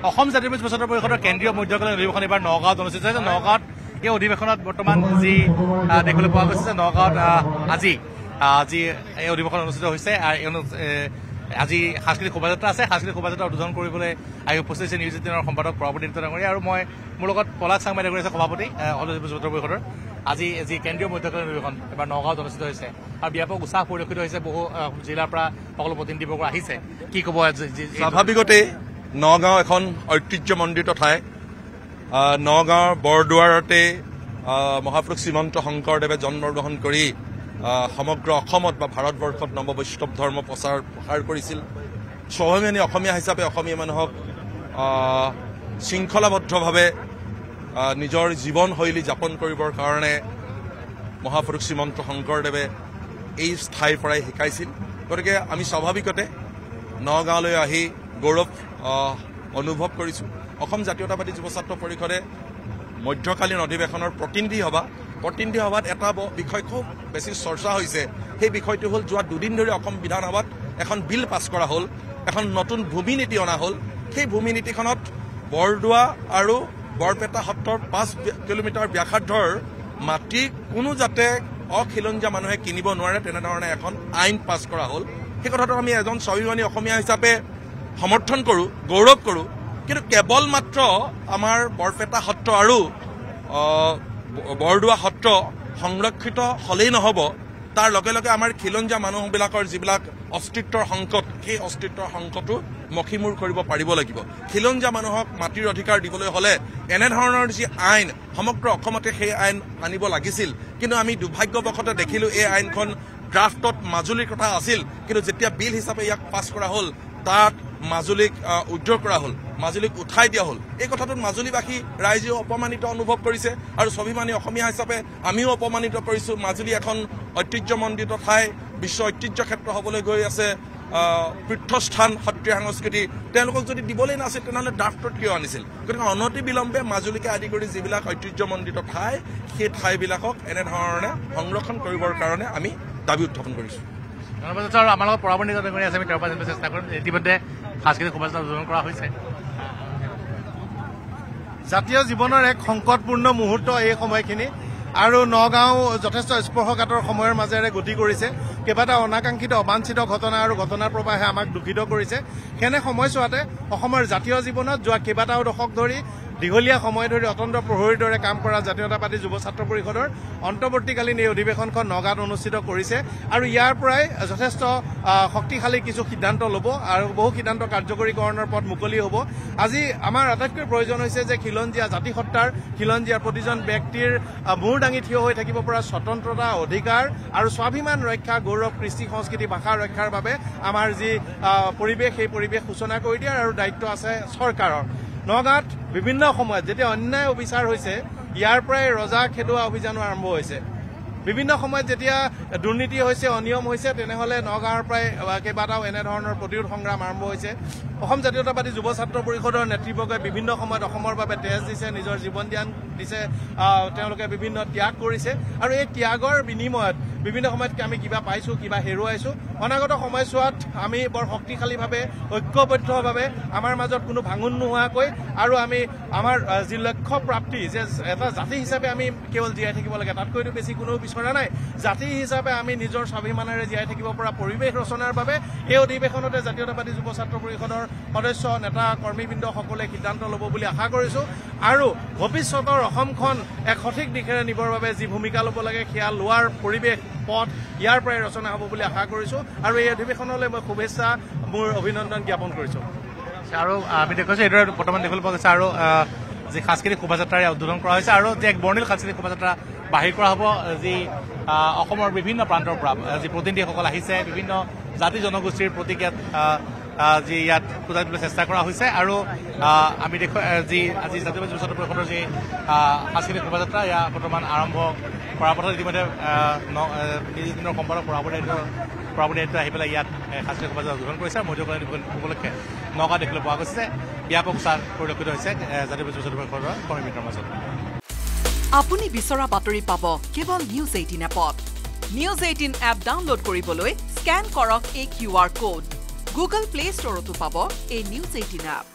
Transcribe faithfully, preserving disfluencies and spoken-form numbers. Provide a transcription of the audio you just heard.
অসম জাতীয় যুৱ ছাত্ৰ পৰিষদৰ কেন্দ্ৰীয় মধ্যকালীন অধিৱেশন এইবাৰ নগাঁৱত অনুষ্ঠিত হৈছে। নগাঁৱত এই অধিৱেশনত বৰ্তমান যি দেখিবলৈ পোৱা গৈছে যে নগাঁৱত আজি আজি এই অধিৱেশন অনুষ্ঠিত হৈছে। আজি সাংস্কৃতিক শোভাযাত্ৰা আছে। সাংস্কৃতিক শোভাযাত্ৰা উদ্বোধন কৰিবলৈ আহি উপস্থিত হৈছে নিউজ এইটিনৰ সম্পাদক প্ৰভাৱতী ডাঙৰীয়া আৰু মই মোৰ লগত পলাশ চাংমাই ডাঙৰীয়া আছে সভাপতি অসম জাতীয় যুৱ ছাত্ৰ পৰিষদৰ। আজি যি কেন্দ্ৰীয় মধ্যকালীন অধিৱেশন এবাৰ নগাঁৱত অনুষ্ঠিত হৈছে আৰু ব্যাপক উৎসাহ পৰিলক্ষিত হৈছে। বহু জিলাৰ পৰা সকলো প্ৰতিনিধিবৰ্গ আহিছে। কি ক'ব? স্বাভাৱিকতে নগাঁও এখন ঐতিহ্যমণ্ডিত ঠাই। নগাঁৱৰ বৰদুৱাৰতে মহাপুৰুষ শ্ৰীমন্ত শংকৰদেৱে জন্মগ্ৰহণ কৰি সমগ্ৰ অসমত বা ভাৰতবৰ্ষত নৱ বৈষ্ণৱ ধৰ্ম প্ৰচাৰ প্ৰসাৰ কৰিছিল। স্বাভিমানী অসমীয়া হিচাপে অসমীয়া মানুহক শৃংখলাবদ্ধভাৱে নিজৰ জীৱনশৈলী যাপন কৰিবৰ কাৰণে মহাপুৰুষ শ্ৰীমন্ত শংকৰদেৱে এই ঠাইৰ পৰাই শিকাইছিল। গতিকে আমি স্বাভাৱিকতে নগাঁৱলৈ আহি গৌৰৱ অনুভৱ কৰিছোঁ। অসম জাতীয়তাবাদী যুৱ ছাত্ৰ পৰিষদে মধ্যকালীন অধিৱেশনৰ প্ৰতিনিধি সভা প্ৰতিনিধি সভাত এটা বিষয় খুব বেছি চৰ্চা হৈছে। সেই বিষয়টো হ'ল যোৱা দুদিন ধৰি অসম বিধানসভাত এখন বিল পাছ কৰা হ'ল, এখন নতুন ভূমি নীতি অনা হ'ল। সেই ভূমি নীতিখনত বৰদোৱা আৰু বৰপেটা সত্ৰৰ পাঁচ কিলোমিটাৰ ব্যাসাৰ্ধৰ মাটি কোনো যাতে অখিলঞ্জীয়া মানুহে কিনিব নোৱাৰে তেনেধৰণে এখন আইন পাছ কৰা হ'ল। সেই কথাটো আমি এজন স্বাভিমানী অসমীয়া হিচাপে সমৰ্থন কৰোঁ, গৌৰৱ কৰোঁ। কিন্তু কেৱল মাত্ৰ আমাৰ বৰপেটা সত্ৰ আৰু বৰদোৱা সত্ৰ সংৰক্ষিত হ'লেই নহ'ব, তাৰ লগে লগে আমাৰ খিলঞ্জীয়া মানুহবিলাকৰ যিবিলাক অস্তিত্বৰ সংকট, সেই অস্তিত্বৰ সংকটো মষিমূৰ কৰিব পাৰিব লাগিব। খিলঞ্জীয়া মানুহক মাটিৰ অধিকাৰ দিবলৈ হ'লে এনেধৰণৰ যি আইন সমগ্ৰ অসমতে সেই আইন আনিব লাগিছিল। কিন্তু আমি দুৰ্ভাগ্যবশতঃ দেখিলোঁ এই আইনখন ড্ৰাফটত মাজুলীৰ কথা আছিল, কিন্তু যেতিয়া বিল হিচাপে ইয়াক পাছ কৰা হ'ল তাত মাজুলীক উদ্ধাৰ কৰা হ'ল, মাজুলীক উঠাই দিয়া হ'ল। এই কথাটোত মাজুলীবাসী ৰাইজেও অপমানিত অনুভৱ কৰিছে আৰু স্বাভিমানী অসমীয়া হিচাপে আমিও অপমানিত কৰিছোঁ। মাজুলী এখন ঐতিহ্যমণ্ডিত ঠাই, বিশ্ব ঐতিহ্য ক্ষেত্ৰ হ'বলৈ গৈ আছে, তীৰ্থস্থান, সত্ৰীয়া সংস্কৃতি। তেওঁলোকক যদি দিবলৈ নাছিল তেনেহ'লে ড্ৰাফটত কিয় আনিছিল? গতিকে অনতি বিলম্বে মাজুলীকে আদি কৰি যিবিলাক ঐতিহ্যমণ্ডিত ঠাই, সেই ঠাইবিলাকক এনেধৰণে সংৰক্ষণ কৰিবৰ কাৰণে আমি দাবী উত্থাপন কৰিছোঁ। আৰু আমাৰ লগত পৰামৰ্শ কৰি আছে, আমি তেওঁৰ পৰা জানিব চেষ্টা কৰিম। ইতিমধ্যে সাংস্কৃতিক শোভাযাত্ৰা উদ্বোধন কৰা হৈছে। জাতীয় জীৱনৰ এক সংকটপূৰ্ণ মুহূৰ্ত এই সময়খিনি আৰু নগাঁও যথেষ্ট স্পৰ্শকাতৰ সময়ৰ মাজেৰে গতি কৰিছে। কেইবাটাও অনাকাংক্ষিত অবাঞ্ছিত ঘটনা আৰু ঘটনাৰ প্ৰবাহে আমাক দুখিত কৰিছে। সেনে সময়ছোৱাতে অসমৰ জাতীয় জীৱনত যোৱা কেইবাটাও দশক ধৰি দীঘলীয়া সময় ধৰি অতন্ত্ৰ প্ৰহৰীৰ দৰে কাম কৰা জাতীয়তাবাদী যুৱ ছাত্ৰ পৰিষদৰ অন্তৰ্বৰ্তীকালীন এই অধিৱেশনখন নগাঁৱত অনুষ্ঠিত কৰিছে আৰু ইয়াৰ পৰাই যথেষ্ট শক্তিশালী কিছু সিদ্ধান্ত ল'ব আৰু বহু সিদ্ধান্ত কাৰ্যকৰীকৰণৰ পথ মুকলি হ'ব। আজি আমাৰ আটাইতকৈ প্ৰয়োজন হৈছে যে খিলঞ্জীয়া জাতিসত্তাৰ, খিলঞ্জীয়াৰ প্ৰতিজন ব্যক্তিৰ মূৰ দাঙি থিয় হৈ থাকিব পৰা স্বতন্ত্ৰতা, অধিকাৰ আৰু স্বাভিমান ৰক্ষা, গৌৰৱ, কৃষ্টি, সংস্কৃতি, ভাষা ৰক্ষাৰ বাবে আমাৰ যি পৰিৱেশ, সেই পৰিৱেশ সূচনা কৰি দিয়াৰ আৰু দায়িত্ব আছে চৰকাৰৰ। নগাঁৱত বিভিন্ন সময়ত যেতিয়া অন্যায় অবিচাৰ হৈছে ইয়াৰ পৰাই ৰজা খেদোৱা অভিযানো আৰম্ভ হৈছে। বিভিন্ন সময়ত যেতিয়া দুৰ্নীতি হৈছে, অনিয়ম হৈছে, তেনেহ'লে নগাঁৱৰ পৰাই কেইবাটাও এনেধৰণৰ প্ৰতিৰোধ সংগ্ৰাম আৰম্ভ হৈছে। অসম জাতীয়তাবাদী যুৱ ছাত্ৰ পৰিষদৰ নেতৃবৰ্গই বিভিন্ন সময়ত অসমৰ বাবে তেজ দিছে, নিজৰ জীৱন দান দিছে, তেওঁলোকে বিভিন্ন ত্যাগ কৰিছে আৰু এই ত্যাগৰ বিনিময়ত বিভিন্ন সময়ত আমি কিবা পাইছোঁ, কিবা হেৰুৱাইছোঁ। অনাগত সময়ছোৱাত আমি বৰ শক্তিশালীভাৱে, ঐক্যবদ্ধভাৱে আমাৰ মাজত কোনো ভাঙোন নোহোৱাকৈ আৰু আমি আমাৰ যি লক্ষ্য প্ৰাপ্তি, যে এটা জাতি হিচাপে আমি কেৱল জীয়াই থাকিব লাগে, তাতকৈতো বেছি কোনো বিচৰা নাই। জাতি হিচাপে আমি নিজৰ স্বাভিমানেৰে জীয়াই থাকিব পৰা পৰিৱেশ ৰচনাৰ বাবে এই অধিৱেশনতে জাতীয়তাবাদী যুৱ ছাত্ৰ পৰিষদৰ সদস্য, নেতা, কৰ্মীবৃন্দসকলে সিদ্ধান্ত ল'ব বুলি আশা কৰিছোঁ আৰু ভৱিষ্যতৰ অসমখন এক সঠিক দিশেৰে নিবৰ বাবে যি ভূমিকা ল'ব লাগে সেয়া লোৱাৰ পৰিৱেশ পথ ইয়াৰ পৰাই ৰচনা হ'ব বুলি আশা কৰিছোঁ আৰু এই অধিৱেশনলৈ মই শুভেচ্ছা, মোৰ অভিনন্দন জ্ঞাপন কৰিছোঁ। আৰু আমি দেখুৱাইছোঁ এইদৰে বৰ্তমান দেখিবলৈ পোৱা গৈছে আৰু যি সাংস্কৃতিক শোভাযাত্ৰাৰে উদ্বোধন কৰা হৈছে আৰু যি এক বৰ্ণিল সাংস্কৃতিক শোভাযাত্ৰা বাহিৰ কৰা হ'ব, যি অসমৰ বিভিন্ন প্ৰান্তৰ পৰা যি প্ৰতিনিধিসকল আহিছে, বিভিন্ন জাতি জনগোষ্ঠীৰ প্ৰতীক ইয়াত যি ইয়াত পূজা দিবলৈ চেষ্টা কৰা হৈছে আৰু আমি দেখুৱাই যি আজি জাতীয় যুৱ ছাত্ৰ পৰিষদৰ যি সাংস্কৃতিক শোভাযাত্ৰা এয়া বৰ্তমান আৰম্ভ কৰাৰ পথত ইতিমধ্যে নিউজ এইটিনৰ সম্পাদক পৰাৱতী পৰাৱতী আহি পেলাই ইয়াত সাংস্কৃতিক শোভাযাত্ৰা উদ্বোধন কৰিছে আৰু মধ্যকালীন উপলক্ষে নগাঁও দেখিবলৈ পোৱা গৈছে যে ব্যাপক উৎসাহ পৰিলক্ষিত হৈছে জাতীয় যুৱ ছাত্ৰ পৰিষদৰ কৰ্মীবৃন্দৰ মাজত। আপুনি বিচৰা বাতৰি পাব কেৱল নিউজ এইটিন এপত। নিউজ এইটিন এপ ডাউনলোড কৰিবলৈ স্কেন কৰক এই Q R code. Google play ষ্টৰতো পাব এই নিউজ এইটিন এপ।